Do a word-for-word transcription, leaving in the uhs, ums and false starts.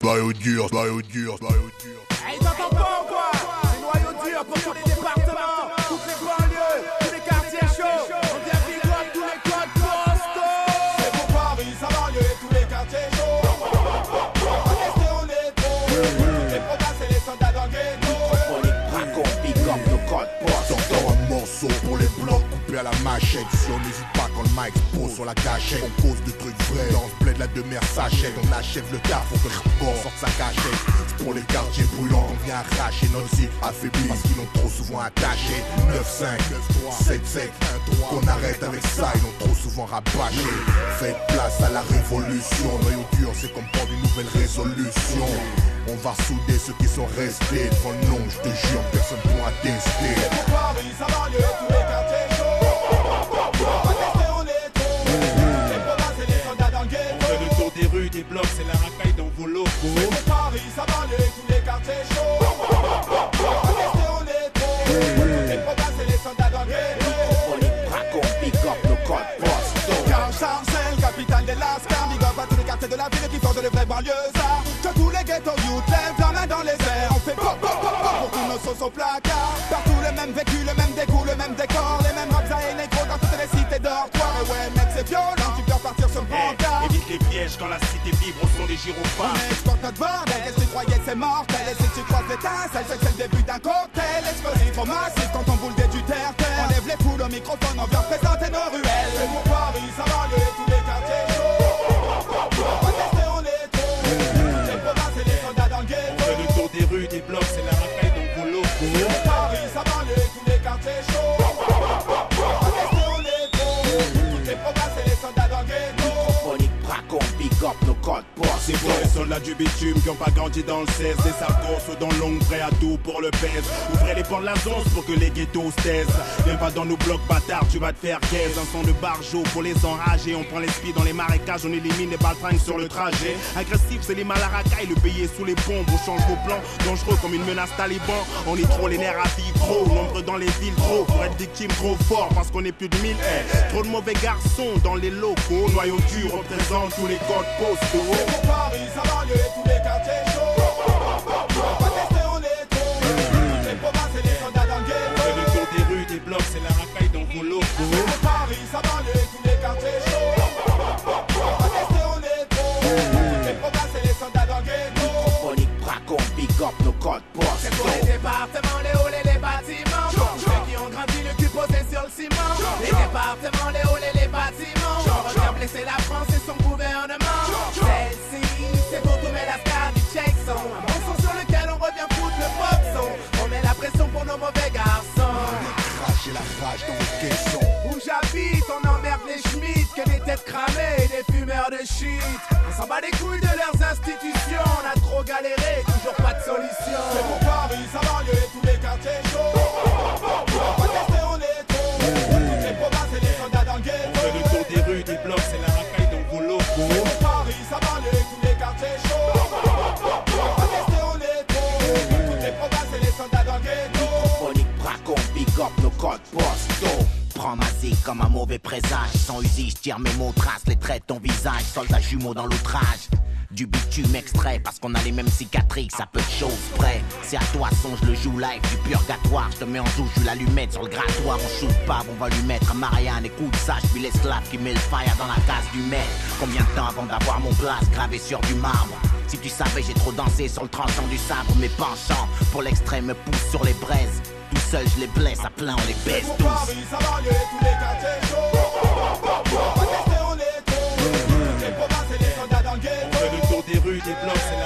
Noyau dur, noyau dur, noyau dur. Hey, t'entends pas ou quoi? C'est noyau dur pour tous les départements, toutes les banlieues, tous les quartiers chauds. On vient big up tous les codes postaux. C'est pour Paris, sa banlieue et tous les quartiers chauds. On va tester, on est trop. Les provinces et les soldats dans le ghetto. Microphonique, braco, big up nos codes postaux. T'entends un morceau pour les blancs coupés à la machette. Si on n'hésite pas quand le mic se pose sur la gâchette, on cause de trucs vrais. Dans ce bled la demeure s'achète, on achève le taf, faut que le corps sorte sa cachette. C'est pour les quartiers brûlants, on vient arracher notre cycle affaibli parce qu'ils l'ont trop souvent attaché. neuf cinq, sept sept, qu'on arrête avec ça, ils l'ont trop souvent rabâché. Faites place à la révolution, noyau dur c'est comme prendre une nouvelle résolution. On va souder ceux qui sont restés devant le nom, je te jure, personne pourra tester. C'est pour Paris, sa banlieue et tous les quartiers chauds. On va tester, on est trop. Les provinces et les soldats dans le ghetto. On fait le tour des rues, des blocs, c'est la racaille dans vos locaux. C'est pour Paris, sa banlieue et tous les quartiers chauds. On va tester, on est trop. Les provinces et les soldats dans le ghetto. Microphonique, braco, big up nos codes postaux. Car Sarcelles, capitale des Lascars, big up à tous les quartiers de la ville qui forgent les vrais banlieusards. Que tous les ghettos youth lèvent la main dans les airs. On fait pop pop pop pop pour tous nos sauces au placard. Partout le même vécu, le même dégoût, le même décor. Les mêmes raps et négros dans toutes les cités dortoirs. Et ouais mec c'est violent, tu peux repartir sur le brancard. Évite les pièges quand la cité vibre au son des gyrophares. On exporte notre bordel, qu'est-ce que tu croyais c'est mortel. Et si tu croises l'étincelle, c'est que c'est le début d'un cocktail. Explosif trop massif quand on boule des du terre-terre. On lève les foules au microphone, on vient présenter nos ruelles. C'est pour Paris, sa banlieue et tous les quartiers chauds. On va tester, on est trop. Les provinces et les soldats dans le On ghetto. fait le tour des rues, des blocs, c'est la racaille dans vos locaux. C'est pour Paris, sa banlieue et tous les quartiers chauds. On va tester, on est trop. Toutes les provinces et les soldats dans le ghetto. Microphonique, braco, big up nos codes C'est postaux. pour les soldats du bitume qui ont pas grandi dans le seize. Des sargos ou dans l'ongle, prêts à tout pour le pèse. Ouvrez les portes de la zone pour que les ghettos se taisent. Viens pas dans nos blocs bâtards, tu vas te faire gaze. Un son de barjo pour les enrager. On prend les spies dans les marécages, on élimine les baltringues sur le trajet. Agressif, c'est les mal à racaille, le pays est sous les bombes. On change vos plans, dangereux comme une menace taliban. On est trop les nerfs à vie, trop nombreux dans les villes, trop pour être victime, trop fort parce qu'on est plus de mille. Eh, trop de mauvais garçons dans les locaux. Noyau dur représente tous les codes postaux. C'est pour Paris, sa banlieue et tous les quartiers chauds. On va tester, on est trop. Les provinces et les soldats dans le On ghetto. fait le tour des rues, des blocs, c'est la racaille dans vos locaux. C'est pour Paris, sa banlieue et tous les quartiers chauds. On va tester, on est trop. Les provinces et les soldats dans le ghetto. Microphonique, braco, big up nos codes C'est pour postaux. les départements, les halls et les bâtiments. Ceux qui ont grandi le cul posé sur le ciment. Les départements, les halls et les bâtiments. On revient blesser la France et son gouvernement. Celle-ci, c'est pour tous mes lascars du Jackson. Un bon son sur lequel on revient foutre le boxon. On met la pression pour nos mauvais garçons. Cracher la rage dans vos caissons. Où j'habite, on emmerde les schmitts, que des têtes cramées et des fumeurs de shit. On s'en bat les couilles de leurs institutions. On a trop galéré, toujours pas de solution. C'est pour Paris, sa banlieue et tous les quartiers chauds. On va tester, on est trop. Toutes les provinces et les soldats dans le On ghetto. fait le tour des rues, des blocs, c'est la racaille dans vos locaux. C'est pour Paris, sa banlieue et tous les quartiers chauds. On va tester, on est trop. Toutes les provinces et les soldats dans le ghetto. Microphonique, braco, big up nos codes postaux. Prends ma zik comme un mauvais présage. Sans usine, je tire mes mots, trace les traits de ton visage. Soldat jumeau dans l'outrage. Du bitume extrait parce qu'on a les mêmes cicatrices, à peu de choses près. C'est à toi, songe le joue live du purgatoire. Je te mets en joue, je l'allumette sur le grattoir. On shoot pas, on va lui mettre un Marianne. Écoute ça, je suis l'esclave qui met le fire dans la case du maître. Combien de temps avant d'avoir mon place gravé sur du marbre? Si tu savais, j'ai trop dansé sur le tranchant du sabre. Mes penchants pour l'extrême me poussent sur les braises. Tout seul, je les blesse, à plein, on les C'est baisse pour tous. Paris, sa banlieue et tous les quartiers chauds. On va tester, on est trop. Les provinces et les soldats dans le On ghetto. fait le tour des rues, des blocs, c'est la